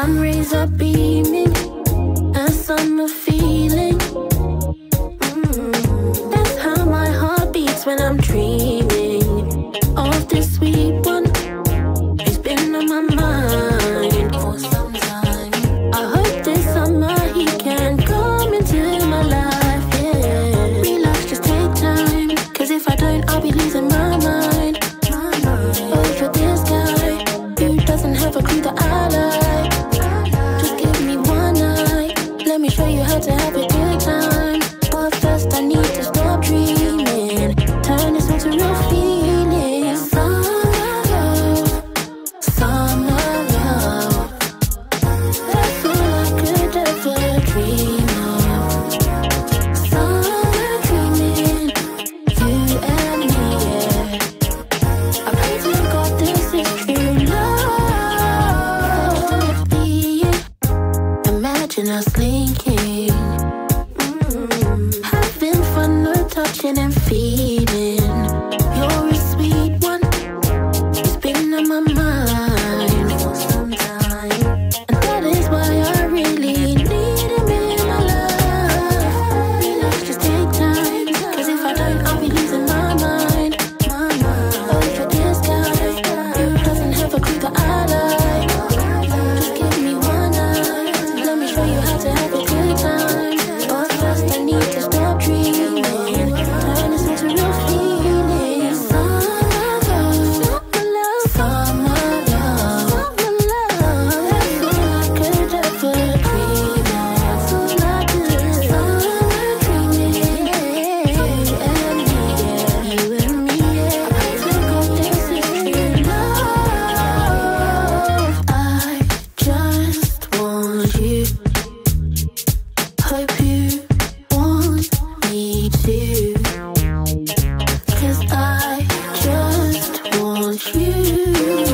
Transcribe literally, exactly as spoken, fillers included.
sun rays are beaming, a summer feeling. Mm, that's how my heart beats when I'm dreaming of this sweet one. It's been on my mind for some time. I hope this summer he can come into my life, yeah. Relax, just take time, cause if I don't, I'll be losing my mind. Over this guy who doesn't have a clue that I like. Just give me one night, let me show you how to have a good time. But first I need to stop dreaming, turn this into real feeling. Summer love, summer love, that's all I could ever dream of. Summer dreaming, you and me, yeah. I pray to God this is true love. Imagine us linking, mm, having fun, no touching and feeling. You're a sweet one, it's been on my mind for some time, and that is why I really need him in my life. Relax, just take time, cause if I don't, I'll be losing my mind. My mind over this guy who doesn't have a clue that I like. Just give me one night, let me show you how to have a good time. But first I need to stop dreaming, turn this into real feeling. Summer love, summer love, summer love, that's all I could ever dream of. That's all I could. Summer dreaming, you and me, yeah. You and me, yeah. I pray to God this is true love. I just want you, hope you want me too, cause I just want you.